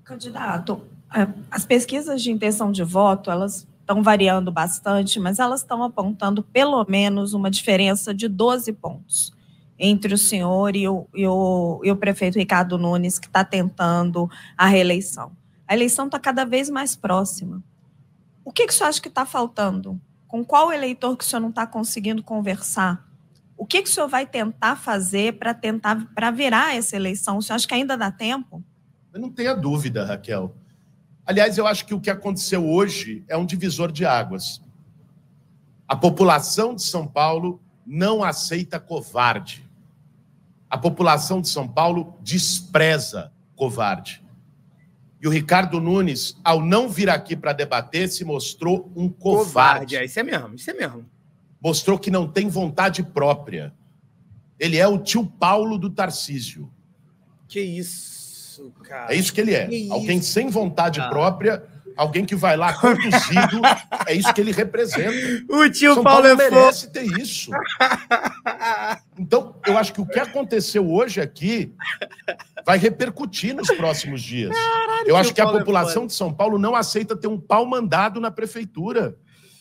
Candidato, as pesquisas de intenção de voto, elas estão variando bastante, mas elas estão apontando pelo menos uma diferença de 12 pontos entre o senhor e o prefeito Ricardo Nunes, que está tentando a reeleição. A eleição está cada vez mais próxima. O que o senhor acha que está faltando? Com qual eleitor que o senhor não está conseguindo conversar? O que o senhor vai tentar fazer para virar essa eleição? O senhor acha que ainda dá tempo? Eu não tenha dúvida, Raquel. Aliás, eu acho que o que aconteceu hoje é um divisor de águas. A população de São Paulo não aceita covarde. A população de São Paulo despreza covarde. E o Ricardo Nunes, ao não vir aqui para debater, se mostrou um covarde. Isso é mesmo. Mostrou que não tem vontade própria. Ele é o tio Paulo do Tarcísio. Que isso, cara. É isso que ele é. Alguém sem vontade própria, alguém que vai lá conduzido, é isso que ele representa. O tio São Paulo merece ter isso. Então, eu acho que o que aconteceu hoje aqui vai repercutir nos próximos dias. Eu acho que a população de São Paulo não aceita ter um pau mandado na prefeitura.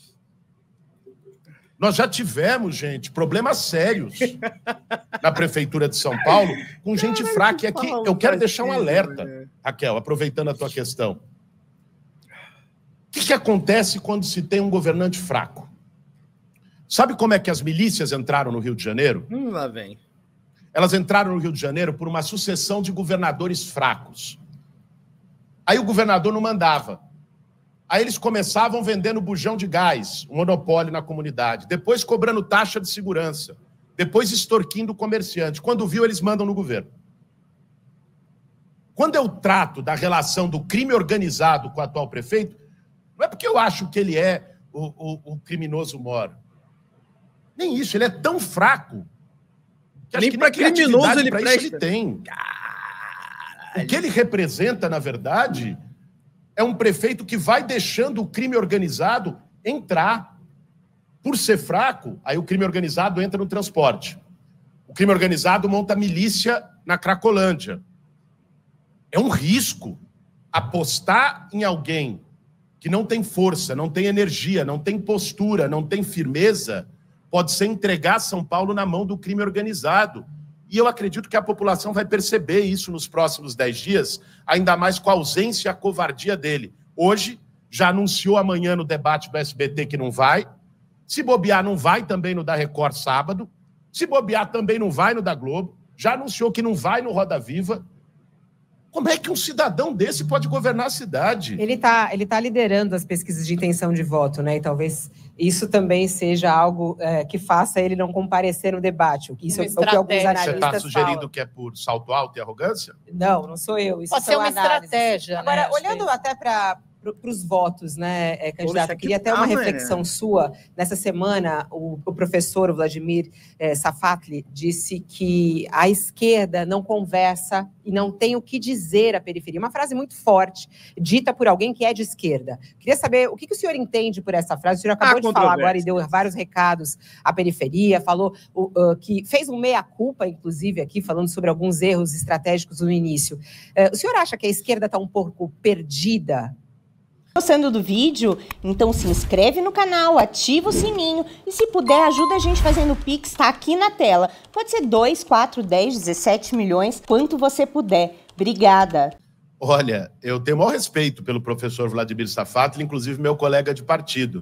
Nós já tivemos, gente, problemas sérios na prefeitura de São Paulo com gente fraca. E aqui eu quero deixar um alerta, Raquel, aproveitando a tua questão. O que acontece quando se tem um governante fraco? Sabe como é que as milícias entraram no Rio de Janeiro? Lá vem. Elas entraram no Rio de Janeiro por uma sucessão de governadores fracos. Aí o governador não mandava. Aí eles começavam vendendo bujão de gás, um monopólio na comunidade. Depois cobrando taxa de segurança. Depois extorquindo o comerciante. Quando viu, eles mandam no governo. Quando eu trato da relação do crime organizado com o atual prefeito, não é porque eu acho que ele é o criminoso mor. Nem isso, ele é tão fraco que nem para criminoso ele presta. Ele tem. O que ele representa, na verdade, é um prefeito que vai deixando o crime organizado entrar. Por ser fraco, aí o crime organizado entra no transporte. O crime organizado monta milícia na Cracolândia. É um risco apostar em alguém que não tem força, não tem energia, não tem postura, não tem firmeza, pode ser entregar São Paulo na mão do crime organizado. E eu acredito que a população vai perceber isso nos próximos 10 dias, ainda mais com a ausência e a covardia dele. Hoje, já anunciou amanhã no debate do SBT que não vai. Se bobear, não vai também no da Record sábado. Se bobear, também não vai no da Globo. Já anunciou que não vai no Roda Viva. Como é que um cidadão desse pode governar a cidade? Ele tá liderando as pesquisas de intenção de voto, né? E talvez isso também seja algo que faça ele não comparecer no debate. Isso é o que alguns analistas Você está sugerindo falam. que é por salto alto e arrogância? Não sou eu. Isso pode ser uma estratégia. Agora, né? olhando até para os votos, né, candidato, eu queria até uma reflexão sua. Nessa semana, o professor Vladimir Safatli disse que a esquerda não conversa e não tem o que dizer à periferia. Uma frase muito forte, dita por alguém que é de esquerda. Queria saber o que o senhor entende por essa frase. O senhor acabou de falar agora e deu vários recados à periferia, falou que fez um meia-culpa, inclusive, aqui, falando sobre alguns erros estratégicos no início. O senhor acha que a esquerda está um pouco perdida? Gostando do vídeo? Então se inscreve no canal, ativa o sininho e se puder ajuda a gente fazendo o Pix, tá aqui na tela. Pode ser 2, 4, 10, 17 milhões, quanto você puder. Obrigada. Olha, eu tenho o maior respeito pelo professor Vladimir Safatli, inclusive meu colega de partido.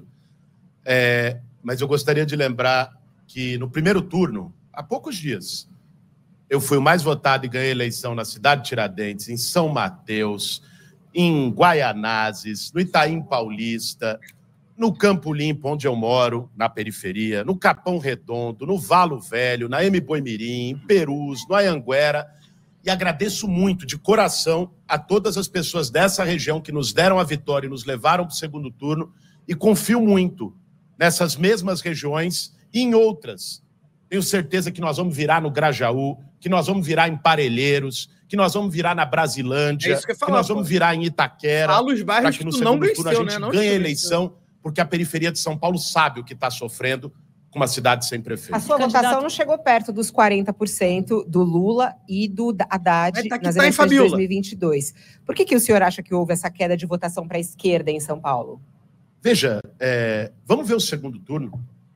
Mas eu gostaria de lembrar que no primeiro turno, há poucos dias, eu fui o mais votado e ganhei a eleição na cidade de Tiradentes, em São Mateus, em Guaianazes, no Itaim Paulista, no Campo Limpo, onde eu moro, na periferia, no Capão Redondo, no Valo Velho, na M. Boimirim, em Perus, no Anhanguera. E agradeço muito, de coração, a todas as pessoas dessa região que nos deram a vitória e nos levaram para o segundo turno. E confio muito nessas mesmas regiões e em outras. Tenho certeza que nós vamos virar no Grajaú, que nós vamos virar em Parelheiros, que nós vamos virar na Brasilândia, que nós vamos virar em Itaquera, para que no segundo turno a gente ganhe a eleição, porque a periferia de São Paulo sabe o que está sofrendo com uma cidade sem prefeito. A sua votação não chegou perto dos 40% do Lula e do Haddad nas eleições de 2022. Por que o senhor acha que houve essa queda de votação para a esquerda em São Paulo? Veja, vamos ver o segundo turno.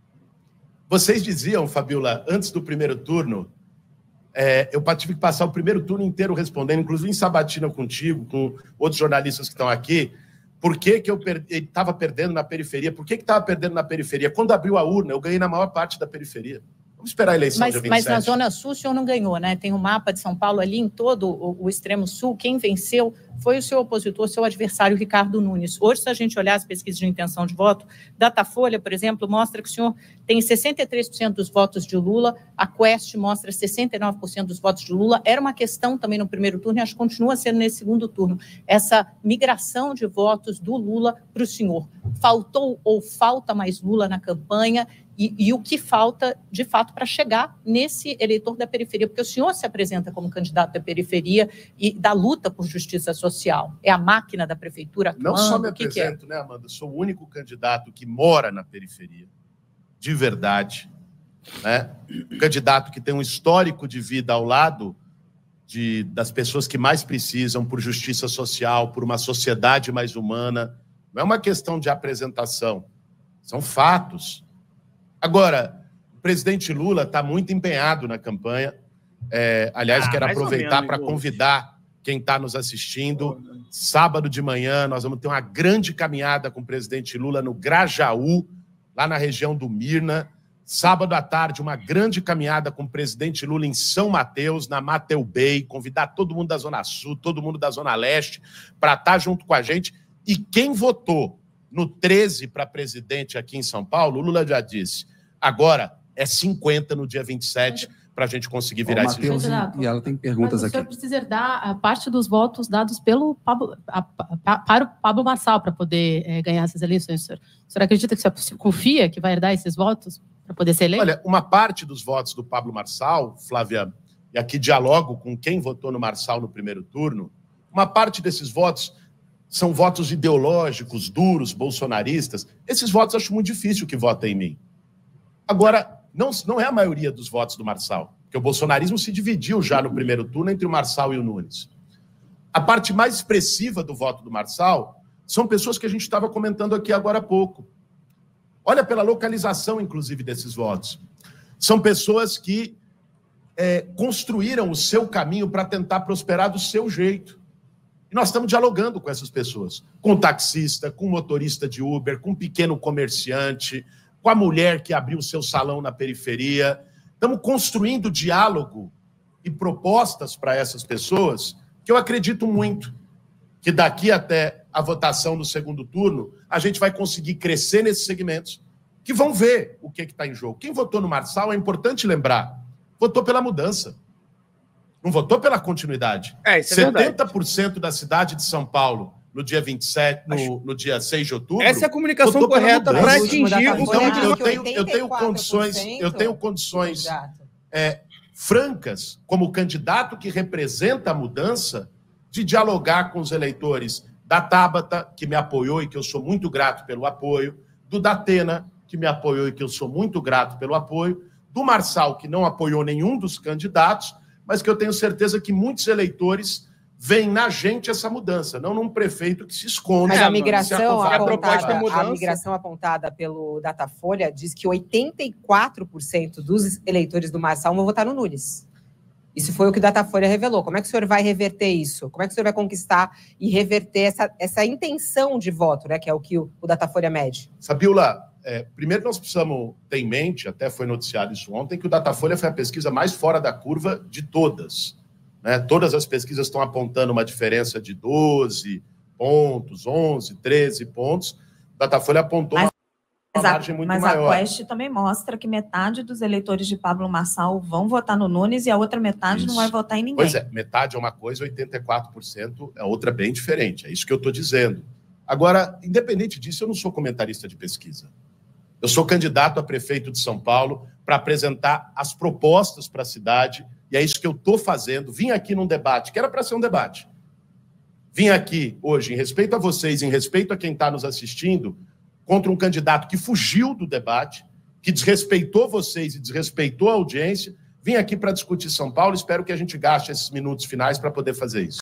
Vocês diziam, Fabiola, antes do primeiro turno, eu tive que passar o primeiro turno inteiro respondendo, inclusive em sabatina contigo, com outros jornalistas que estão aqui, por que eu estava perdendo na periferia? Por que estava perdendo na periferia? Quando abriu a urna, eu ganhei na maior parte da periferia. Vamos esperar a eleição de 27. Mas na Zona Sul o senhor não ganhou, né? Tem um mapa de São Paulo ali em todo o extremo sul. Quem venceu foi o seu opositor, seu adversário, Ricardo Nunes. Hoje, se a gente olhar as pesquisas de intenção de voto, Datafolha, por exemplo, mostra que o senhor tem 63% dos votos de Lula, a Quest mostra 69% dos votos de Lula. Era uma questão também no primeiro turno e acho que continua sendo nesse segundo turno. Essa migração de votos do Lula para o senhor. Faltou ou falta mais Lula na campanha? E o que falta, de fato, para chegar nesse eleitor da periferia? Porque o senhor se apresenta como candidato da periferia e da luta por justiça social. É a máquina da prefeitura atuando? Não só me apresento, né, Amanda? Sou o único candidato que mora na periferia, de verdade. Né? Um candidato que tem um histórico de vida ao lado das pessoas que mais precisam, por justiça social, por uma sociedade mais humana. Não é uma questão de apresentação, são fatos. Agora, o presidente Lula está muito empenhado na campanha. Aliás, quero aproveitar para convidar quem está nos assistindo. Sábado de manhã, nós vamos ter uma grande caminhada com o presidente Lula no Grajaú, lá na região do Mirna. Sábado à tarde, uma grande caminhada com o presidente Lula em São Mateus, na Mateu Bay. Convidar todo mundo da Zona Sul, todo mundo da Zona Leste, para estar junto com a gente. E quem votou no 13 para presidente aqui em São Paulo, o Lula já disse, agora é 50 no dia 27 para a gente conseguir virar esse jogo. E ela tem perguntas aqui. O senhor precisa herdar a parte dos votos dados pelo para o Pablo Marçal para poder ganhar essas eleições, senhor. O senhor acredita que o senhor confia que vai herdar esses votos para poder ser eleito? Olha, uma parte dos votos do Pablo Marçal, Flávia, e aqui dialogo com quem votou no Marçal no primeiro turno, uma parte desses votos são votos ideológicos, duros, bolsonaristas. Esses votos acho muito difícil que votem em mim. Agora, não é a maioria dos votos do Marçal, porque o bolsonarismo se dividiu já no primeiro turno entre o Marçal e o Nunes. A parte mais expressiva do voto do Marçal são pessoas que a gente estava comentando aqui agora há pouco. Olha pela localização, inclusive, desses votos. São pessoas que construíram o seu caminho para tentar prosperar do seu jeito. E nós estamos dialogando com essas pessoas, com o taxista, com o motorista de Uber, com o pequeno comerciante, com a mulher que abriu o seu salão na periferia. Estamos construindo diálogo e propostas para essas pessoas que eu acredito muito que daqui até a votação no segundo turno a gente vai conseguir crescer nesses segmentos que vão ver o que está em jogo. Quem votou no Marçal, é importante lembrar, votou pela mudança. Não votou pela continuidade. 70% da cidade de São Paulo, no dia 27, no dia 6 de outubro... Essa é a comunicação correta para atingir o então, eu tenho condições francas, como candidato que representa a mudança, de dialogar com os eleitores da Tabata, que me apoiou e que eu sou muito grato pelo apoio, do Datena, que me apoiou e que eu sou muito grato pelo apoio, do Marçal, que não apoiou nenhum dos candidatos, mas que eu tenho certeza que muitos eleitores veem na gente essa mudança, não num prefeito que se esconde. Mas a migração apontada pelo Datafolha diz que 84% dos eleitores do Marçal vão votar no Nunes. Isso foi o que o Datafolha revelou. Como é que o senhor vai reverter isso? Como é que o senhor vai conquistar e reverter essa intenção de voto, né, que é o que o Datafolha mede? Fabiola, primeiro nós precisamos ter em mente, até foi noticiado isso ontem, que o Datafolha foi a pesquisa mais fora da curva de todas. Né? Todas as pesquisas estão apontando uma diferença de 12 pontos, 11, 13 pontos. O Datafolha apontou uma margem muito maior. Mas a Quest também mostra que metade dos eleitores de Pablo Marçal vão votar no Nunes e a outra metade não vai votar em ninguém. Pois é, metade é uma coisa, 84% é outra bem diferente. É isso que eu estou dizendo. Agora, independente disso, eu não sou comentarista de pesquisa. Eu sou candidato a prefeito de São Paulo para apresentar as propostas para a cidade, e é isso que eu estou fazendo. Vim aqui num debate, que era para ser um debate. Vim aqui hoje, em respeito a vocês, em respeito a quem está nos assistindo, contra um candidato que fugiu do debate, que desrespeitou vocês e desrespeitou a audiência. Vim aqui para discutir São Paulo, espero que a gente gaste esses minutos finais para poder fazer isso.